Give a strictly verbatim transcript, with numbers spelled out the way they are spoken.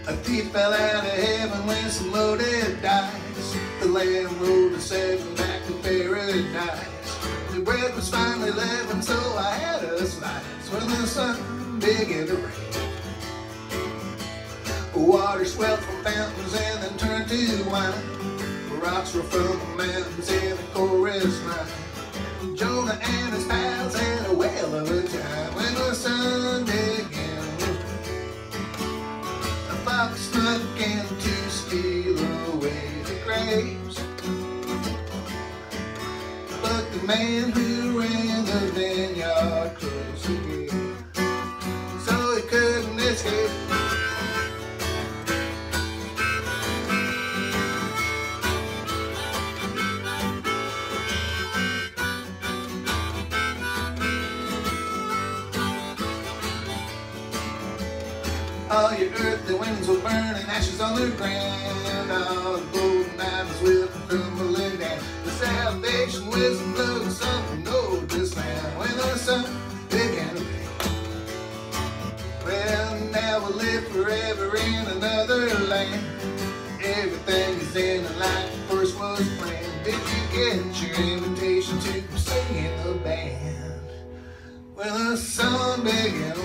A thief fell out of heaven with some loaded dice. The land rode a seven back to paradise. The bread was finally leavened, so I had a slice. When the sun began to rain, water swelled from fountains and then turned to wine. Rocks were from the mountains in a chorus line. Jonah and his pals had a whale of a time. When the sun began to rain, a fox snuck in to steal away the grapes. But the man who ran the vineyard closed the gate, so he couldn't escape. All your earthly winds will burn and ashes on the ground. All the golden mountains will crumbling down. The salvation, wisdom, love, and something know this land. When the sun began to rain, well, now we'll live forever in another land. Everything is in the light the first was planned. Did you get your invitation to sing in the band? When the sun began